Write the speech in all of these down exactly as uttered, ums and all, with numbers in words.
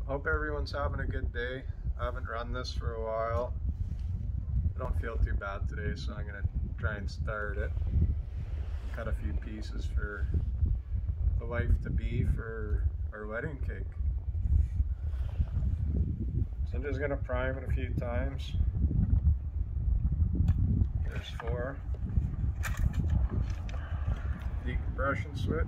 Hope everyone's having a good day. I haven't run this for a while. I don't feel too bad today, so I'm going to try and start it. Cut a few pieces for the wife-to-be for our wedding cake. So I'm just going to prime it a few times. There's four. Decompression switch.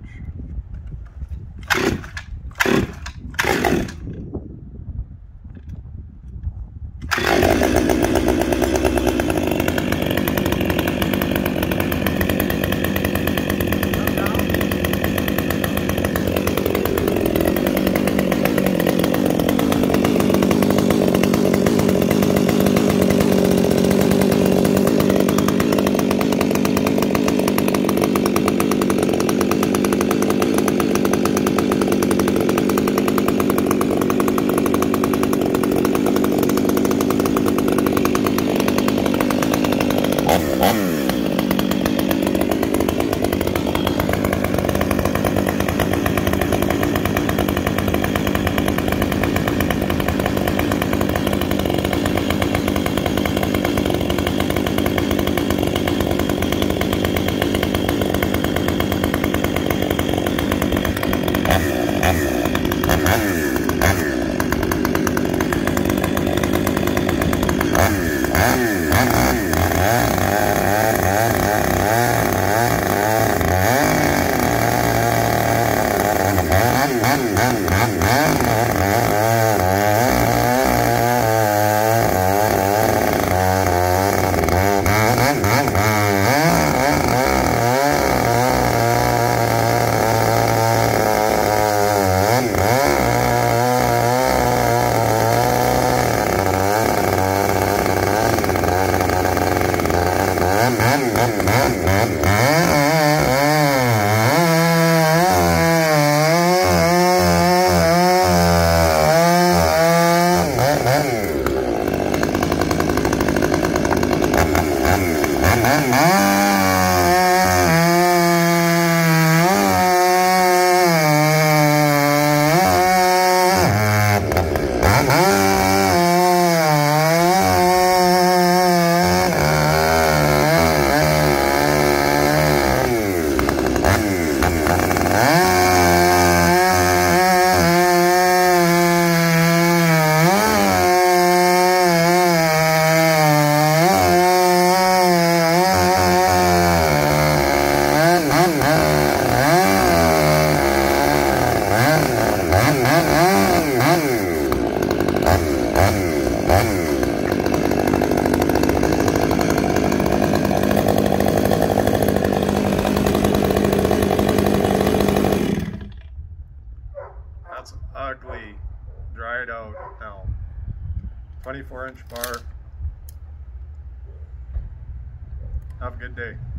That's ugly, dried out elm. twenty-four inch bar. Have a good day.